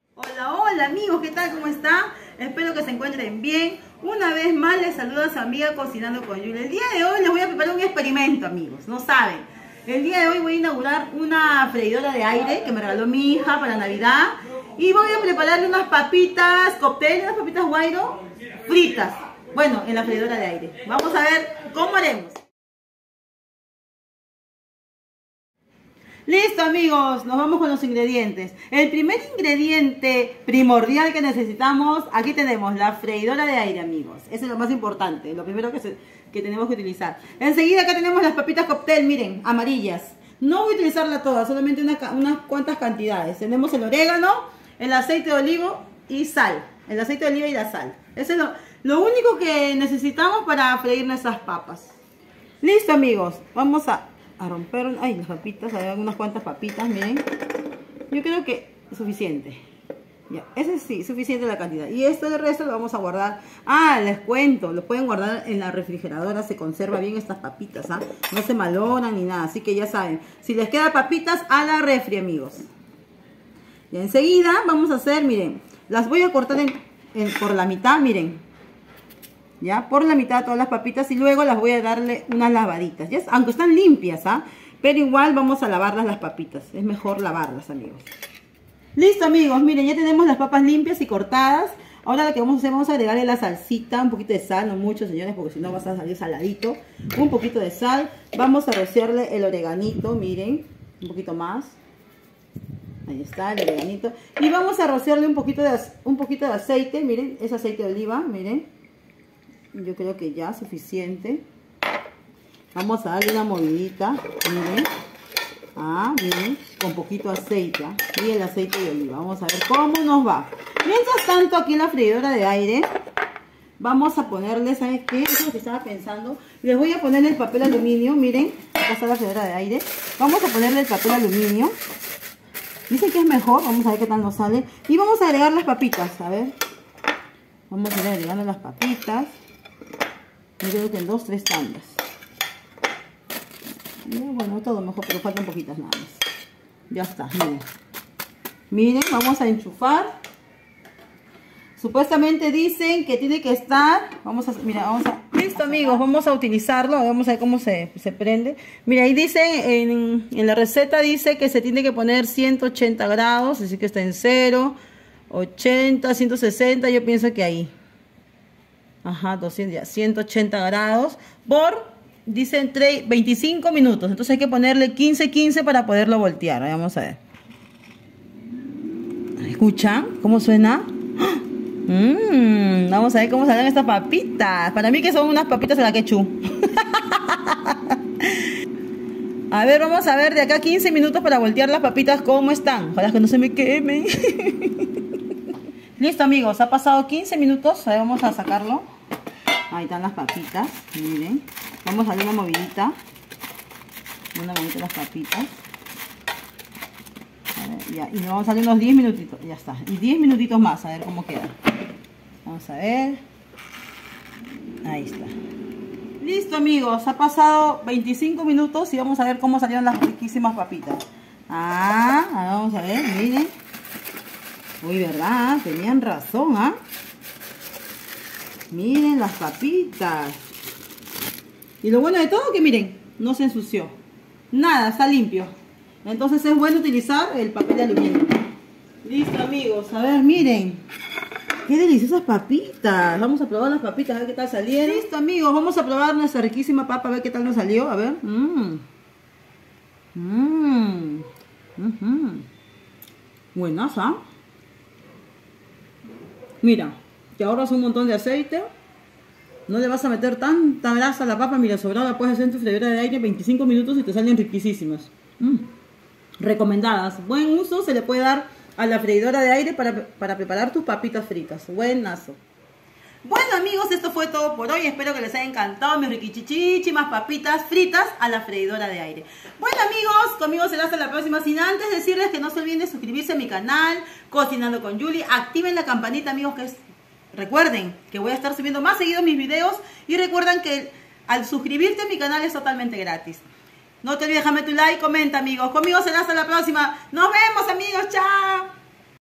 Hola, hola amigos, ¿qué tal? ¿Cómo están? Espero que se encuentren bien. Una vez más les saluda a su amiga Cocinando con Julie. El día de hoy les voy a preparar un experimento, amigos, no saben. El día de hoy voy a inaugurar una freidora de aire que me regaló mi hija para Navidad. Y voy a prepararle unas papitas cóctel, unas papitas guairo fritas. Bueno, en la freidora de aire. Vamos a ver cómo haremos. Listo amigos, nos vamos con los ingredientes. El primer ingrediente primordial que necesitamos, aquí tenemos la freidora de aire, amigos. Eso es lo más importante, lo primero que tenemos que utilizar. Enseguida acá tenemos las papitas cóctel, miren, amarillas. No voy a utilizarla toda, solamente unas cuantas cantidades. Tenemos el orégano, el aceite de olivo y sal. El aceite de oliva y la sal. Eso es lo único que necesitamos para freír nuestras papas. Listo amigos, vamos a romper, las papitas, hay unas cuantas papitas, miren. Yo creo que es suficiente. Ya, ese sí, suficiente la cantidad. Y esto del resto lo vamos a guardar. Les cuento, lo pueden guardar en la refrigeradora, se conserva bien estas papitas, no se malonan ni nada, así que ya saben. Si les quedan papitas, a la refri, amigos. Y enseguida vamos a hacer, miren, las voy a cortar por la mitad, miren. Ya, por la mitad todas las papitas y luego las voy a darle unas lavaditas, ¿ya? Aunque están limpias, pero igual vamos a lavarlas las papitas, es mejor lavarlas, amigos. Listo amigos, miren, ya tenemos las papas limpias y cortadas. Ahora lo que vamos a hacer, vamos a agregarle la salsita, un poquito de sal, no mucho señores, porque si no va a salir saladito. Un poquito de sal, vamos a rociarle el oreganito, miren, un poquito más. Ahí está el oreganito. Y vamos a rociarle un poquito de aceite, miren, es aceite de oliva, miren. Yo creo que ya suficiente. Vamos a darle una movidita, miren. Miren, con poquito aceite, y el aceite de oliva. Vamos a ver cómo nos va. Mientras tanto, aquí en la freidora de aire, vamos a ponerle, ¿sabes qué? Eso es lo que estaba pensando. Les voy a poner el papel aluminio, miren. Acá está la freidora de aire. Vamos a ponerle el papel aluminio. Dicen que es mejor, vamos a ver qué tal nos sale. Y vamos a agregar las papitas, a ver. Vamos a ir agregando las papitas. Yo creo que en 2-3 tandas. Bueno, todo mejor, pero faltan poquitas nada más. Ya está, miren. Miren, vamos a enchufar. Supuestamente dicen que tiene que estar. Listo amigos, vamos a utilizarlo. Vamos a ver cómo se prende. Mira, ahí dice, en la receta dice que se tiene que poner 180 grados. Así que está en 0, 80, 160. Yo pienso que ahí. 200, ya, 180 grados dicen 25 minutos, entonces hay que ponerle 15 para poderlo voltear. Vamos a ver. ¿Escuchan cómo suena? Vamos a ver cómo salen estas papitas. Para mí que son unas papitas a la quechú. A ver, vamos a ver de acá 15 minutos para voltear las papitas cómo están. Ojalá que no se me quemen. Listo amigos, ha pasado 15 minutos, ahí vamos a sacarlo. Ahí están las papitas, miren. Vamos a darle una movidita. Una movidita a las papitas. A ver, ya, y nos vamos a darle unos 10 minutitos, ya está. Y 10 minutitos más, a ver cómo queda. Vamos a ver. Ahí está. Listo amigos, ha pasado 25 minutos y vamos a ver cómo salieron las riquísimas papitas. Vamos a ver, miren. Uy, ¿verdad? Tenían razón, Miren las papitas. Y lo bueno de todo que miren, no se ensució. Nada, está limpio. Entonces es bueno utilizar el papel de aluminio. Listo amigos, a ver, miren. Qué deliciosas papitas. Vamos a probar las papitas, a ver qué tal salieron. Listo amigos, vamos a probar nuestra riquísima papa, a ver qué tal nos salió. A ver. Buenas, Mira, te ahorras un montón de aceite. No le vas a meter tanta grasa a la papa. Mira, sobrada la puedes hacer en tu freidora de aire 25 minutos y te salen riquísimas. Recomendadas. Buen uso se le puede dar a la freidora de aire para preparar tus papitas fritas. Buenazo. Bueno amigos, esto fue todo por hoy. Espero que les haya encantado mis riquichichichimas papitas fritas a la freidora de aire. Bueno amigos, conmigo será hasta la próxima. Sin antes decirles que no se olviden de suscribirse a mi canal Cocinando con Julie. Activen la campanita amigos, recuerden que voy a estar subiendo más seguido mis videos. Y recuerden que al suscribirte a mi canal es totalmente gratis. No te olvides, déjame tu like, comenta amigos. Conmigo será hasta la próxima. Nos vemos amigos.